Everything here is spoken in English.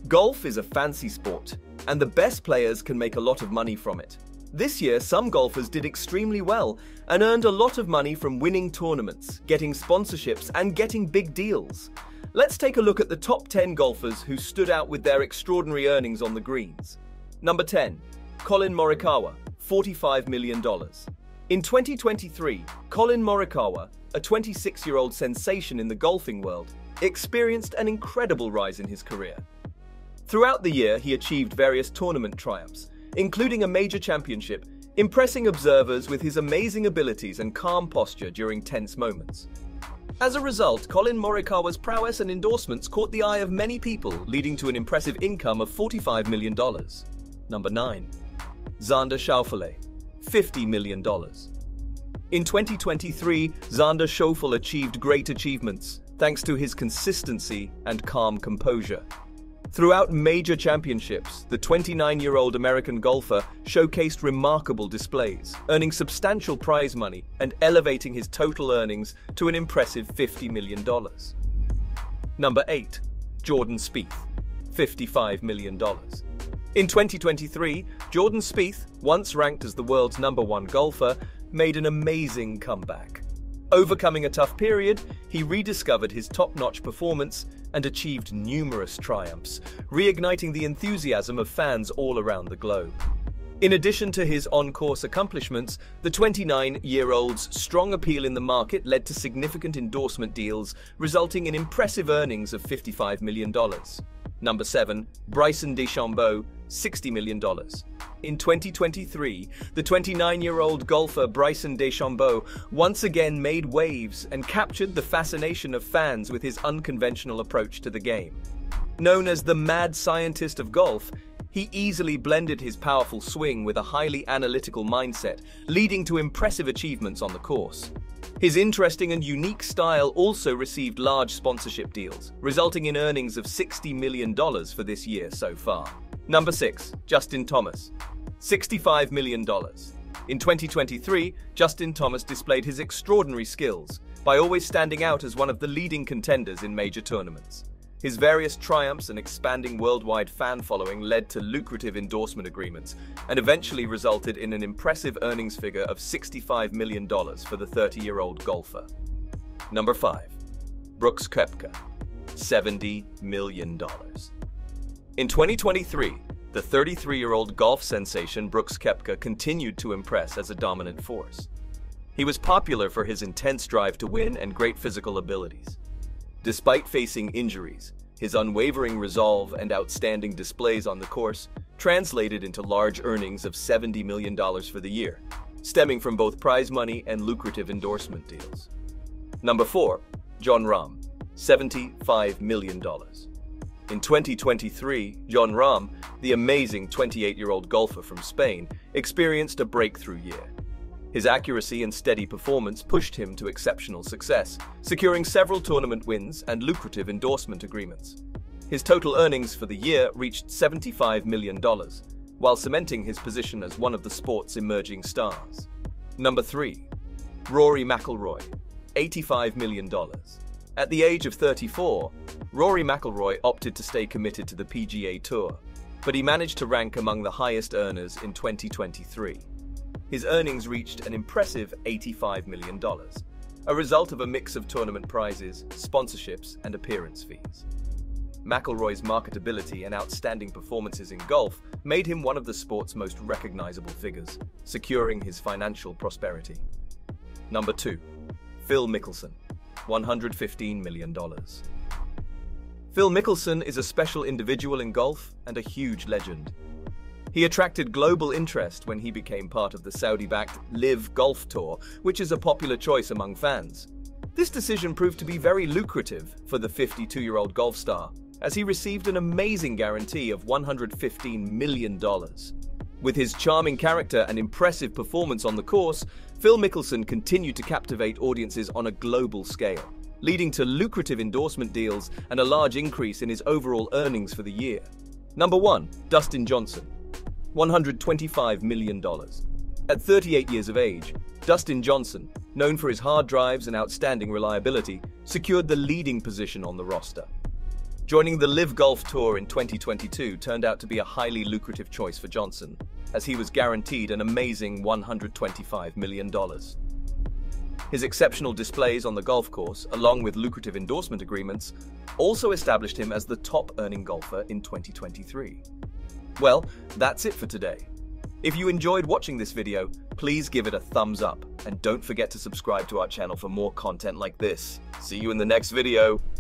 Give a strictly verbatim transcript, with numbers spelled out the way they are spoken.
Golf is a fancy sport, and the best players can make a lot of money from it. This year, some golfers did extremely well and earned a lot of money from winning tournaments, getting sponsorships, and getting big deals. Let's take a look at the top ten golfers who stood out with their extraordinary earnings on the greens. Number ten. Collin Morikawa, forty-five million dollars. In twenty twenty-three, Collin Morikawa, a twenty-six-year-old sensation in the golfing world, experienced an incredible rise in his career. Throughout the year, he achieved various tournament triumphs, including a major championship, impressing observers with his amazing abilities and calm posture during tense moments. As a result, Collin Morikawa's prowess and endorsements caught the eye of many people, leading to an impressive income of forty-five million dollars. Number nine. Xander Schauffele, fifty million dollars. In twenty twenty-three, Xander Schauffele achieved great achievements thanks to his consistency and calm composure. Throughout major championships, the twenty-nine-year-old American golfer showcased remarkable displays, earning substantial prize money and elevating his total earnings to an impressive fifty million dollars. Number eight. Jordan Spieth, fifty-five million dollars. In twenty twenty-three, Jordan Spieth, once ranked as the world's number one golfer, made an amazing comeback. Overcoming a tough period, he rediscovered his top-notch performance and achieved numerous triumphs, reigniting the enthusiasm of fans all around the globe. In addition to his on-course accomplishments, the twenty-nine-year-old's strong appeal in the market led to significant endorsement deals, resulting in impressive earnings of fifty-five million dollars. Number seven. Bryson DeChambeau, sixty million dollars. In twenty twenty-three, the twenty-nine-year-old golfer Bryson DeChambeau once again made waves and captured the fascination of fans with his unconventional approach to the game. Known as the mad scientist of golf, he easily blended his powerful swing with a highly analytical mindset, leading to impressive achievements on the course. His interesting and unique style also received large sponsorship deals, resulting in earnings of sixty million dollars for this year so far. Number six. Justin Thomas, sixty-five million dollars. In twenty twenty-three, Justin Thomas displayed his extraordinary skills by always standing out as one of the leading contenders in major tournaments. His various triumphs and expanding worldwide fan following led to lucrative endorsement agreements and eventually resulted in an impressive earnings figure of sixty-five million dollars for the thirty-year-old golfer. Number five. Brooks Koepka, seventy million dollars. In twenty twenty-three, the thirty-three-year-old golf sensation Brooks Koepka continued to impress as a dominant force. He was popular for his intense drive to win and great physical abilities. Despite facing injuries, his unwavering resolve and outstanding displays on the course translated into large earnings of seventy million dollars for the year, stemming from both prize money and lucrative endorsement deals. Number four. Jon Rahm, seventy-five million dollars. In twenty twenty-three, Jon Rahm, the amazing twenty-eight-year-old golfer from Spain, experienced a breakthrough year. His accuracy and steady performance pushed him to exceptional success, securing several tournament wins and lucrative endorsement agreements. His total earnings for the year reached seventy-five million dollars, while cementing his position as one of the sport's emerging stars. Number three. Rory McIlroy, eighty-five million dollars. At the age of thirty-four, Rory McIlroy opted to stay committed to the P G A Tour, but he managed to rank among the highest earners in twenty twenty-three. His earnings reached an impressive eighty-five million dollars, a result of a mix of tournament prizes, sponsorships, and appearance fees. McIlroy's marketability and outstanding performances in golf made him one of the sport's most recognizable figures, securing his financial prosperity. Number two. Phil Mickelson, one hundred fifteen million dollars. Phil Mickelson is a special individual in golf and a huge legend. He attracted global interest when he became part of the Saudi-backed LIV Golf Tour, which is a popular choice among fans. This decision proved to be very lucrative for the fifty-two-year-old golf star, as he received an amazing guarantee of one hundred fifteen million dollars. With his charming character and impressive performance on the course, Phil Mickelson continued to captivate audiences on a global scale, leading to lucrative endorsement deals and a large increase in his overall earnings for the year. Number one. Dustin Johnson, one hundred twenty-five million dollars. At thirty-eight years of age, Dustin Johnson, known for his hard drives and outstanding reliability, secured the leading position on the roster. Joining the Live Golf Tour in twenty twenty-two turned out to be a highly lucrative choice for Johnson, as he was guaranteed an amazing one hundred twenty-five million dollars. His exceptional displays on the golf course, along with lucrative endorsement agreements, also established him as the top-earning golfer in twenty twenty-three. Well, that's it for today. If you enjoyed watching this video, please give it a thumbs up, and don't forget to subscribe to our channel for more content like this. See you in the next video.